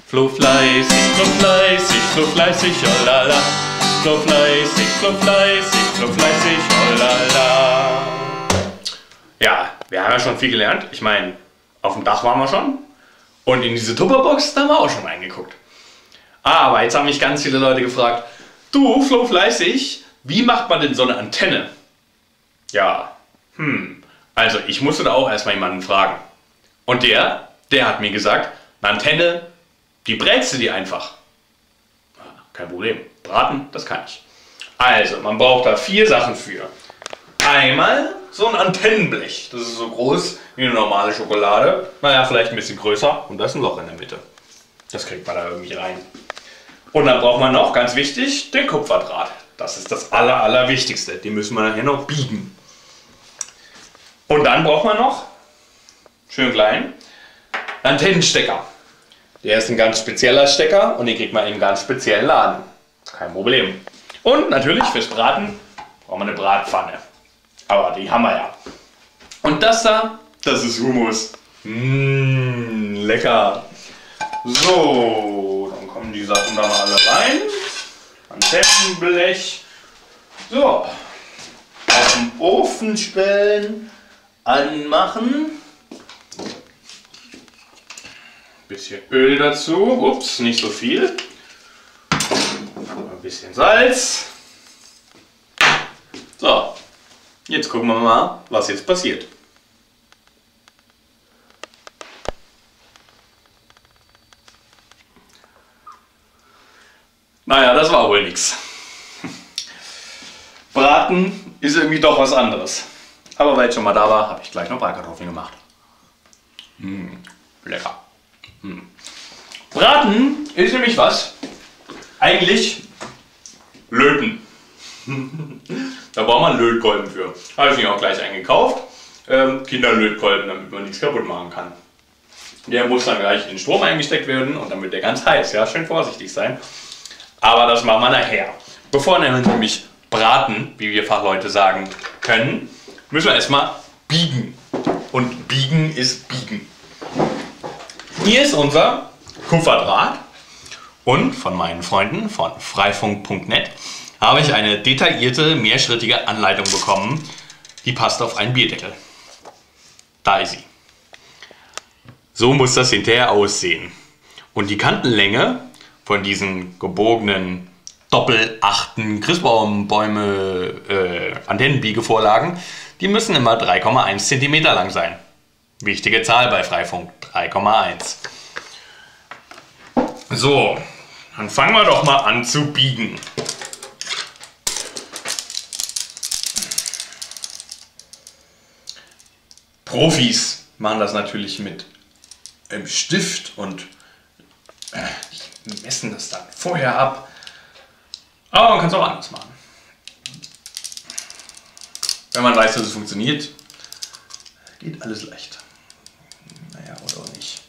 Flo fleißig, oh la la. Flo fleißig, oh la la. Ja, wir haben ja schon viel gelernt. Ich meine, auf dem Dach waren wir schon. Und in diese Tupperbox, da haben wir auch schon reingeguckt. Aber jetzt haben mich ganz viele Leute gefragt, du, Flo fleißig, wie macht man denn so eine Antenne? Ja, also ich musste da auch erstmal jemanden fragen. Und der hat mir gesagt, eine Antenne, die brätst du dir einfach. Kein Problem, braten, das kann ich. Also, man braucht da 4 Sachen für. Einmal so ein Antennenblech, das ist so groß wie eine normale Schokolade. Naja, vielleicht ein bisschen größer und da ist ein Loch in der Mitte. Das kriegt man da irgendwie rein. Und dann braucht man noch, ganz wichtig, den Kupferdraht. Das ist das Allerwichtigste. Den müssen wir nachher noch biegen. Und dann braucht man noch, schön klein, Antennenstecker. Der ist ein ganz spezieller Stecker und den kriegt man in einem ganz speziellen Laden. Kein Problem. Und natürlich fürs Braten braucht man eine Bratpfanne. Aber die haben wir ja. Und das da, das ist Hummus. Lecker. So, dann kommen die Sachen da mal alle rein. Antennenblech. So, auf den Ofen stellen, anmachen. Bisschen Öl dazu. Ups, nicht so viel. Ein bisschen Salz. So, jetzt gucken wir mal, was jetzt passiert. Naja, das war wohl nichts. Braten ist irgendwie doch was anderes. Aber weil ich schon mal da war, habe ich gleich noch Bratkartoffeln gemacht. Lecker. Braten ist nämlich was? Eigentlich Löten. Da braucht man Lötkolben für. Habe ich mir auch gleich eingekauft. Kinderlötkolben, damit man nichts kaputt machen kann. Der muss dann gleich in den Strom eingesteckt werden und dann wird der ganz heiß. Ja, schön vorsichtig sein. Aber das machen wir nachher. Bevor wir nämlich braten, wie wir Fachleute sagen können, müssen wir erstmal biegen. Und biegen ist biegen. Hier ist unser Kupferdraht. Und von meinen Freunden von freifunk.net habe ich eine detaillierte, mehrschrittige Anleitung bekommen. Die passt auf einen Bierdeckel. Da ist sie. So muss das hinterher aussehen. Und die Kantenlänge von diesen gebogenen Doppelachten Christbaumbäume Antennenbiegevorlagen, die müssen immer 3,1 cm lang sein. Wichtige Zahl bei Freifunk, 3,1. So, dann fangen wir doch mal an zu biegen. Profis machen das natürlich mit einem Stift und die messen das dann vorher ab. Aber man kann es auch anders machen. Wenn man weiß, dass es funktioniert, geht alles leicht. Naja, oder auch nicht.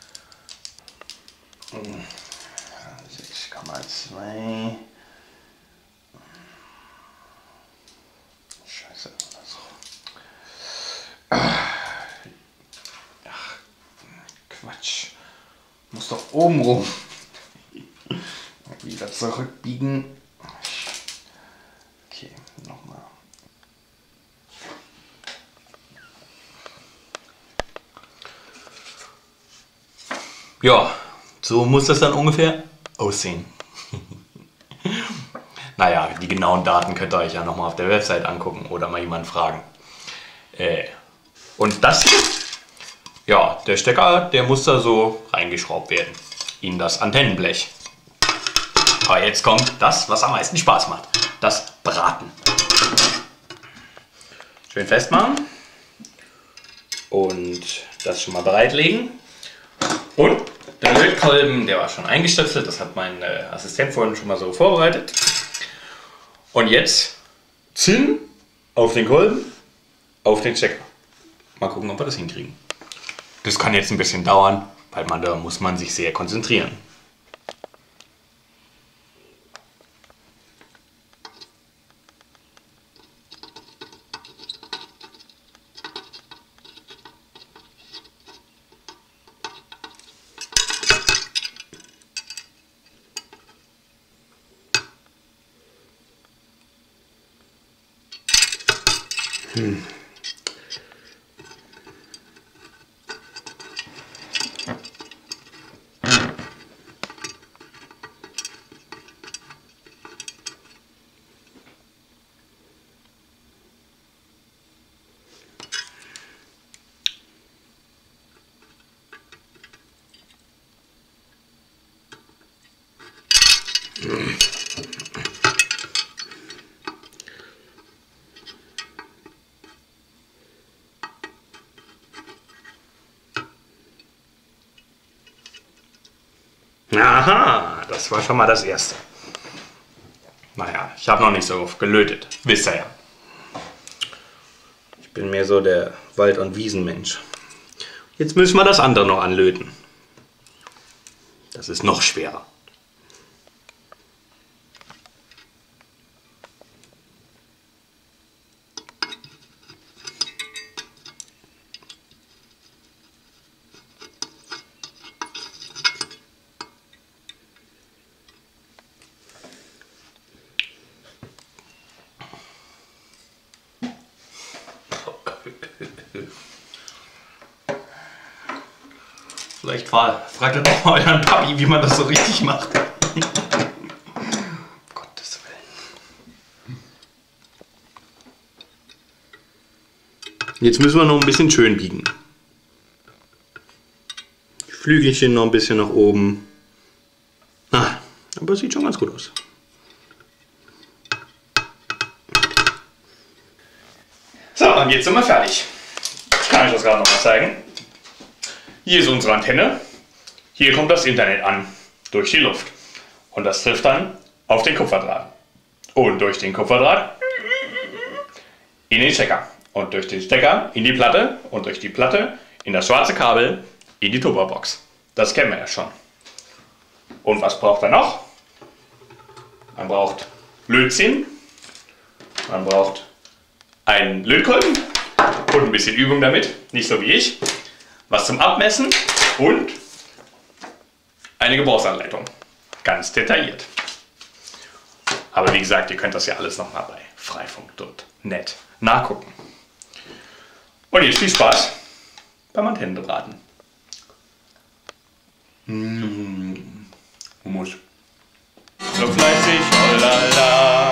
6,2. Scheiße. Ach, Quatsch. Muss doch oben rum. Wieder zurückbiegen. Okay, nochmal. Ja, so muss das dann ungefähr aussehen. Naja, die genauen Daten könnt ihr euch ja nochmal auf der Website angucken oder mal jemanden fragen. Und das hier, ja, der Stecker, der muss da so reingeschraubt werden in das Antennenblech. Aber jetzt kommt das, was am meisten Spaß macht, das Braten. Schön festmachen und das schon mal bereitlegen. Und der Lötkolben, der war schon eingestöpselt, das hat mein Assistent vorhin schon mal so vorbereitet. Und jetzt Zinn auf den Kolben, auf den Stecker. Mal gucken, ob wir das hinkriegen. Das kann jetzt ein bisschen dauern, weil da muss man sich sehr konzentrieren. Aha, das war schon mal das Erste. Naja, ich habe noch nicht so oft gelötet, wisst ihr ja. Ich bin mehr so der Wald- und Wiesenmensch. Jetzt müssen wir das andere noch anlöten. Das ist noch schwerer. Vielleicht fragt ihr doch mal euren Papi, wie man das so richtig macht. Um Gottes Willen. Jetzt müssen wir noch ein bisschen schön biegen. Die Flügelchen noch ein bisschen nach oben. Ah, aber es sieht schon ganz gut aus. So, und jetzt sind wir fertig. Ich kann euch das gerade noch mal zeigen. Hier ist unsere Antenne. Hier kommt das Internet an, durch die Luft. Und das trifft dann auf den Kupferdraht. Und durch den Kupferdraht in den Stecker. Und durch den Stecker in die Platte. Und durch die Platte in das schwarze Kabel in die Tupperbox. Das kennen wir ja schon. Und was braucht er noch? Man braucht Lötzinn. Man braucht einen Lötkolben und ein bisschen Übung damit. Nicht so wie ich. Was zum Abmessen und eine Gebrauchsanleitung. Ganz detailliert. Aber wie gesagt, ihr könnt das ja alles nochmal bei freifunk.net nachgucken. Und jetzt viel Spaß beim Antennenbraten. Hummus. So fleißig, oh la la.